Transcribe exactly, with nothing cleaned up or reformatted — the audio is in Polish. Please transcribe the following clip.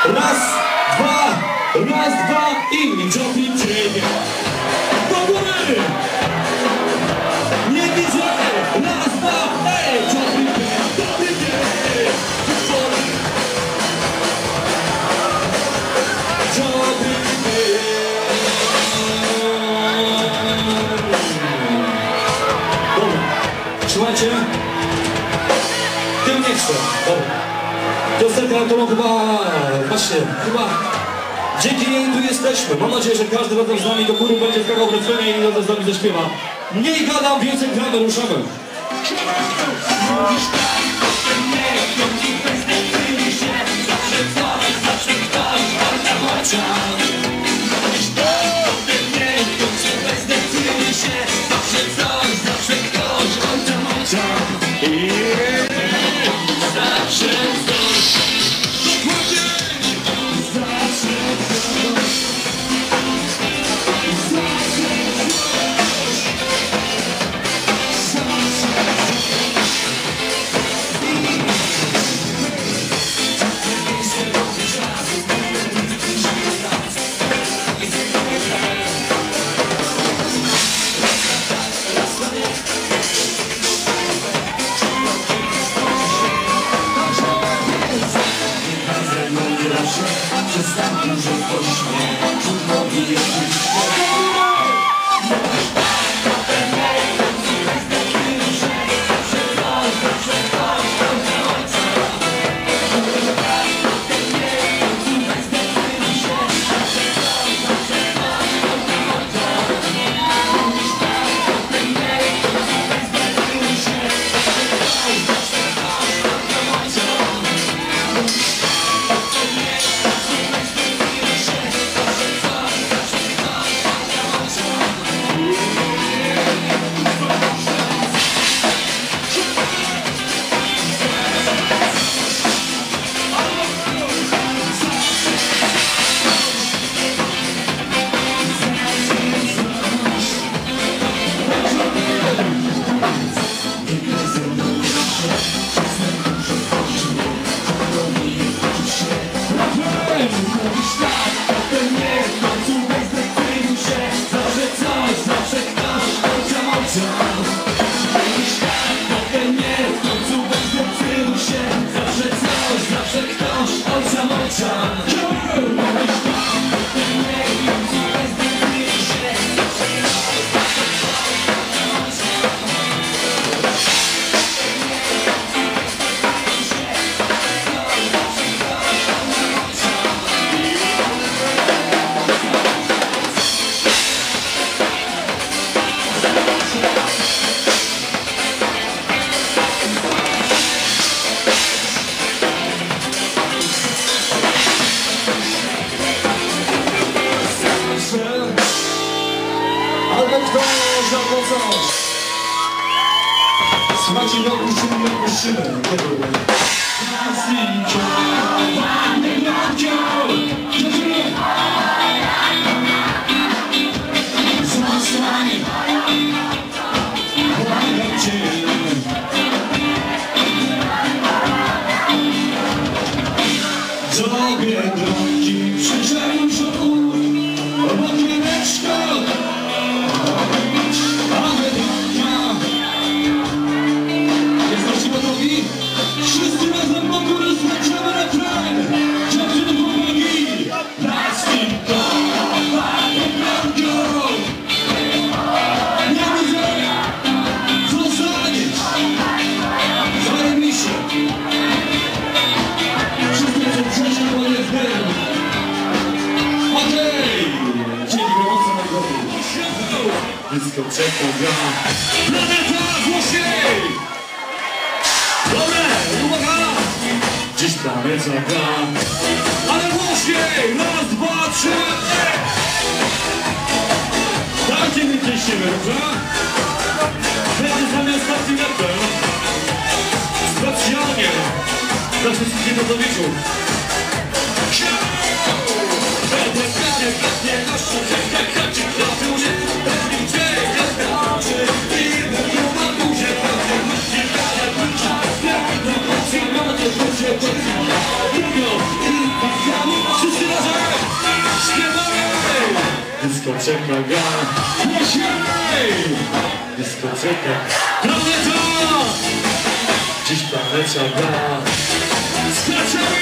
Raz, dwa, raz, dwa i Joplin ciebie. Do góry! Nie widzę! Raz, dwa, ej! Joplin ciebie, Joplin ciebie! Joplin ciebie! Dobra, słuchajcie. Tym nie chcę. Dobra. Piosenka, którą chyba, właśnie, chyba dzięki niej tu jesteśmy. Mam nadzieję, że każdy razem z nami do góry będzie skakał w refrenie i razem z nami zaśpiewa. Mniej gadam, więcej gramy, ruszamy. Przestań że pośmiech, trudno mi jest Słuchajcie, nie opuścimy, nie opuścimy. Drogę drogi przyczaił żoł, obok mianeczka, ale droga. Jesteście gotowi? Wszyscy razem po górę skończymy refren. Dziewczyny chłopaki, plastik to panie drogą. Nie widzę, zostaniesz. Zajebiście. Wszyscy są przeszli, bo jest dym. Okej. Dzięki gorąco na głowie. Dyskoteka gra. Planeta głośniej. Dobre, uwaga. Dziś planeta gra. Ale głośniej. Raz, dwa, trzy. Dajcie mi ciśniemy, dobrze? Będzie z nami ostatni refren. Specjalnie dla wszystkich gotowiczów. Będę prawie prawie noszą, jak chodzi do duży. Pewnie gdzie jest oczy i będą na buzie. Pewnie myśli, ale bycza. Jak do nocy, no to buzie. Lubią i pasjami. Dyskoteka gra. Dyskoteka. Planeta! Dziś planeta gra. Skaczemy!